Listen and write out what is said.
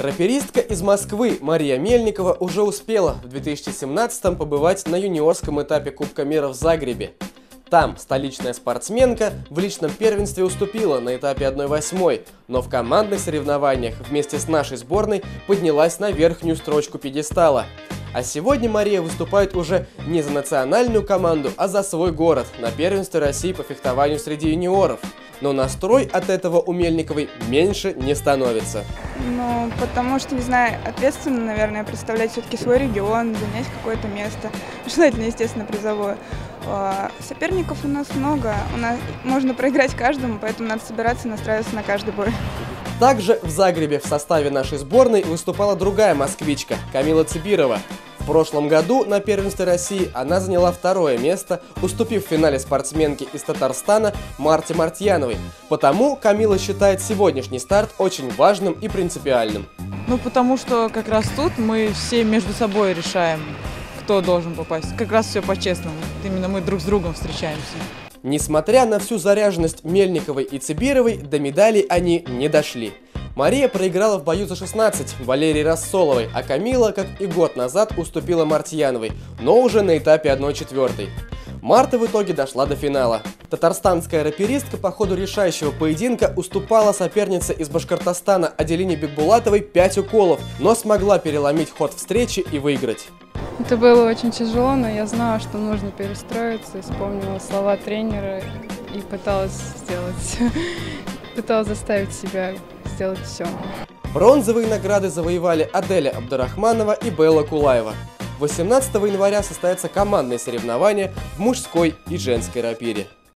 Раперистка из Москвы Мария Мельникова уже успела в 2017-м побывать на юниорском этапе Кубка мира в Загребе. Там столичная спортсменка в личном первенстве уступила на этапе 1/8, но в командных соревнованиях вместе с нашей сборной поднялась на верхнюю строчку пьедестала. А сегодня Мария выступает уже не за национальную команду, а за свой город на первенстве России по фехтованию среди юниоров. Но настрой от этого у Мельниковой меньше не становится. Ну, потому что, не знаю, ответственно, наверное, представлять все-таки свой регион, занять какое-то место. Желательно, естественно, призовое. Соперников у нас много, можно проиграть каждому, поэтому надо собираться и настраиваться на каждый бой. Также в Загребе в составе нашей сборной выступала другая москвичка Камила Цибирова. В прошлом году на первенстве России она заняла 2-е место, уступив в финале спортсменке из Татарстана Марте Мартьяновой. Потому Камила считает сегодняшний старт очень важным и принципиальным. Ну, потому что как раз тут мы все между собой решаем, кто должен попасть. Как раз все по-честному. Именно мы друг с другом встречаемся. Несмотря на всю заряженность Мельниковой и Цибировой, до медалей они не дошли. Мария проиграла в бою за 16 Валерии Рассоловой, а Камила, как и год назад, уступила Мартьяновой, но уже на этапе 1/4. Марта в итоге дошла до финала. Татарстанская раперистка по ходу решающего поединка уступала сопернице из Башкортостана Аделине Бекбулатовой 5 уколов, но смогла переломить ход встречи и выиграть. Это было очень тяжело, но я знала, что нужно перестроиться, вспомнила слова тренера и пыталась заставить себя сделать все. Бронзовые награды завоевали Аделя Абдурахманова и Белла Кулаева. 18 января состоятся командные соревнования в мужской и женской рапире.